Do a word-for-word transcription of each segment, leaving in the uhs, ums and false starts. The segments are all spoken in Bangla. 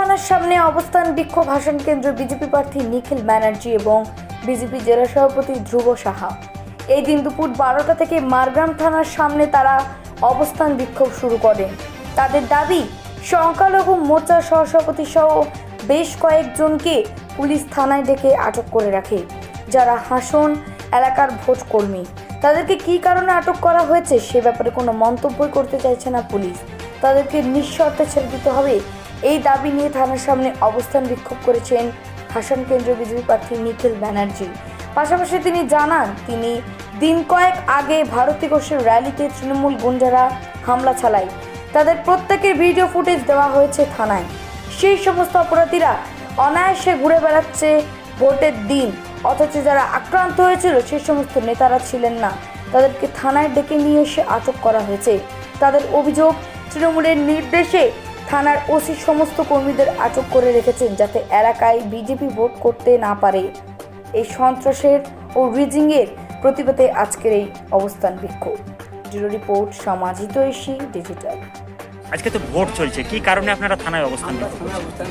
থানার সামনে অবস্থান বিক্ষোভ ভাষণ কেন্দ্র বিজেপি প্রার্থী নিখিল ব্যানার্জি এবং বিজেপি জেলা সভাপতি ধ্রুব সাহা। এই দিন দুপুর বারোটা থেকে মারগ্রাম থানার সামনে তারা অবস্থান বিক্ষোভ শুরু করেন। তাদের দাবি, সংখ্যালঘু মোর্চার সহসভাপতি সহ বেশ কয়েকজনকে পুলিশ থানায় ডেকে আটক করে রাখে, যারা হাসন এলাকার ভোট কর্মী। তাদেরকে কী কারণে আটক করা হয়েছে সে ব্যাপারে কোনো মন্তব্যই করতে চাইছে না পুলিশ। তাদেরকে নিঃশর্তে ছেড়ে দিতে হবে, এই দাবি নিয়ে থানার সামনে অবস্থান বিক্ষোভ করেছেন হাসন কেন্দ্রীয় বিজেপি প্রার্থী নিখিল ব্যানার্জি। পাশাপাশি তিনি জানান, তিনি দিন কয়েক আগে ভারতী ঘোষের র্যালিতে তৃণমূল গুন্ডারা হামলা চালায়, তাদের প্রত্যেকের ভিডিও ফুটেজ দেওয়া হয়েছে থানায়। সেই সমস্ত অপরাধীরা অনায়াসে ঘুরে বেড়াচ্ছে ভোটের দিন, অথচ যারা আক্রান্ত হয়েছিল সেই সমস্ত নেতারা ছিলেন না, তাদেরকে থানায় ডেকে নিয়ে এসে আটক করা হয়েছে। তাদের অভিযোগ, তৃণমূলের নির্দেশে থানার ওসি সমস্ত কর্মীদের আটক করে রেখেছেন, যাতে এলাকায় বিজেপি ভোট করতে না পারে। এই সন্ত্রাসের ও রিজিংয়ের প্রতিবাদে আজকের এই অবস্থান বিক্ষোভ। ব্যুরো রিপোর্ট, সমাজ হিতৈষী ডিজিটাল। আজকে তো ভোট চলছে, কি কারণে আপনারা থানায় অবস্থান করছি?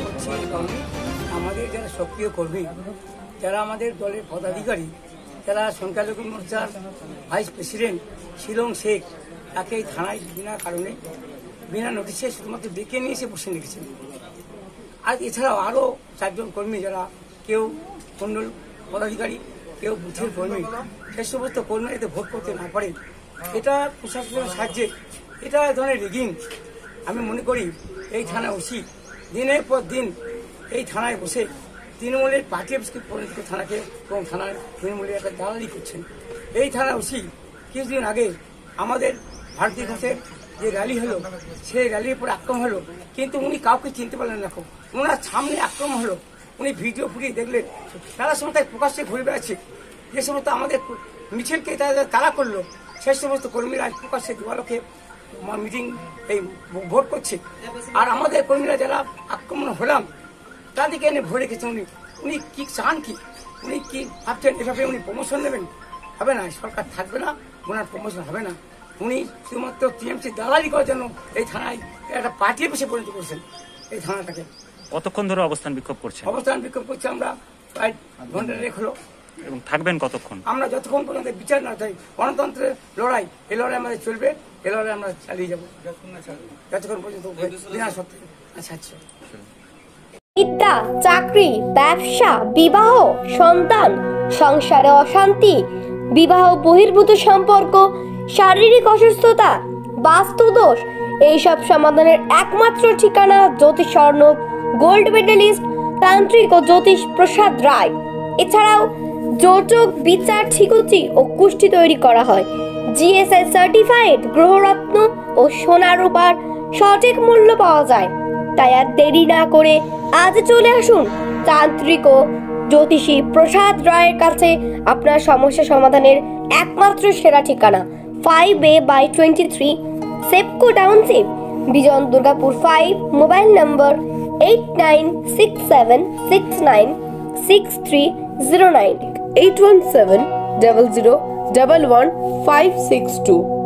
আমাদের যারা সক্রিয় কর্মী, যারা আমাদের দলের পদাধিকারী, যারা সংখ্যালঘু মোর্চার ভাইস প্রেসিডেন্ট শিলং শেখ, তাকে এই থানায় বিনা কারণে বিনা নোটিশে শুধুমাত্র ডেকে নিয়ে এসে বসে রেখেছেন। আর এছাড়াও আরও চারজন কর্মী, যারা কেউ মণ্ডল পদাধিকারী, কেউ বুথের কর্মী, সে সমস্ত কর্মীরা এতে ভোট করতে না পারে। এটা প্রশাসনের সাহায্যে এটা এক ধরনের রিগিং। আমি মনে করি এই থানায় ওসি দিনের পর দিন এই থানায় বসে তৃণমূলের পার্টি অফিসকে পরিণত থানাকে এবং থানার তৃণমূলের একটা দালালি করছেন। এই থানা ওসি কিছুদিন আগে আমাদের ভারতী ঘোষের যে র্যালি হলো, সেই র্যালির পর আক্রমণ হলো, কিন্তু উনি কাউকে চিনতে পারলেন না। ওনার সামনে আক্রমণ হলো, উনি ভিডিও ফুটিয়ে দেখলেন, তারা সময় প্রকাশ্যে ঘুরে বেড়াচ্ছে। যে সমস্ত আমাদের মিছিলকে তারা করলো, সেই সমস্ত কর্মীরা প্রকাশ্যে দিবালোকে মিটিং এই ভোট করছে। আর আমাদের কর্মীরা যারা আক্রমণ হলাম, তাদেরকে এনে ভরে রেখেছেন। উনি উনি কি চান, কি উনি কি ভাবছেন? এভাবে উনি প্রমোশন নেবেন? হবে না, সরকার থাকবে না, ওনার প্রমোশন হবে না। উনি শুধুমাত্র টিএমসি দালালি করার জন্য এই থানায় একটা পার্টি অফিসে পরিণত করছেন এই থানাটাকে। কতক্ষণ ধরে অবস্থান বিক্ষোভ করছেন? অবস্থান বিক্ষোভ করছে আমরা প্রায় ঘন্টা দেড়েক হলো। এবং থাকবেন কতক্ষণ? আমরা যতক্ষণ পর্যন্ত বিচার না চাই, গণতন্ত্রের লড়াই, এই লড়াই আমাদের চলবে, এই লড়াই আমরা চালিয়ে যাবো যতক্ষণ পর্যন্ত বিনা সত্যি। আচ্ছা আচ্ছা বিদ্যা, চাকরি, ব্যবসা, বিবাহ, সন্তান, সংসারে অশান্তি, বিবাহ বহির্ভূত সম্পর্ক, শারীরিক অসুস্থতা, বাস্তুদোষ, এইসব সমাধানের একমাত্র ঠিকানা জ্যোতিষ স্বর্ণব গোল্ড মেডেলিস্ট তান্ত্রিক ও জ্যোতিষ প্রসাদ রায়। এছাড়াও যোজক, বিচার, ঠিকুচি ও কুষ্টি তৈরি করা হয়। জিএসআই সার্টিফাইড গ্রহরত্ন ও সোনা রূপার সঠিক মূল্য পাওয়া যায়। তাই আর দেরি না করে আজ চলে আসুন তান্ত্রিক ও জ্যোতিষী প্রসাদ রায়ের কাছে। আপনার সমস্যা সমাধানের একমাত্র সেরা ঠিকানা five A by twenty three Sepco township, বিজন Durgapur five. Mobile number eight nine six seven six nine six three zero nine, eight one seven double zero double one five six two.